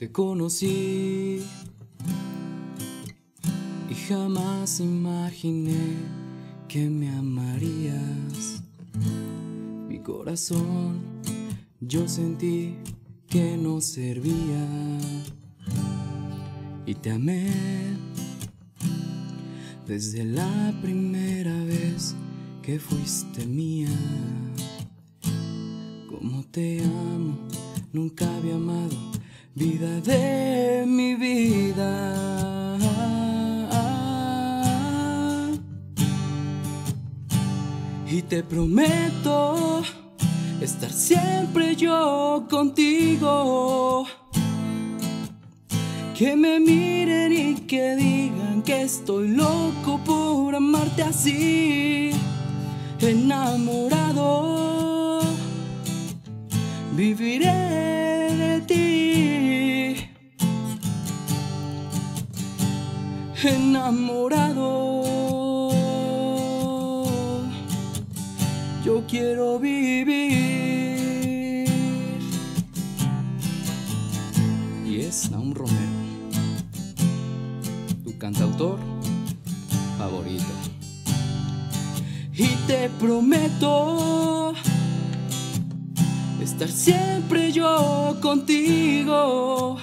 Te conocí y jamás imaginé que me amarías. Mi corazón yo sentí que no servía y te amé desde la primera vez que fuiste mía. Como te amo, nunca había amado, vida de mi vida. Y te prometo estar siempre yo contigo. Que me miren y que digan que estoy loco por amarte así, enamorado. Viviré de ti, enamorado. Yo quiero vivir. Y es Nahum Romero, tu cantautor favorito. Y te prometo estar siempre yo contigo.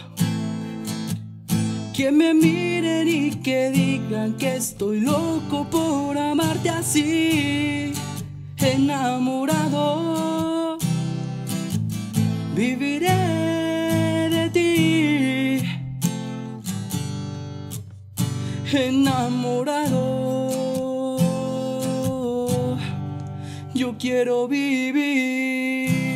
Que me miren y que digan que estoy loco por amarte así, enamorado. Viviré de ti, enamorado. Yo quiero vivir.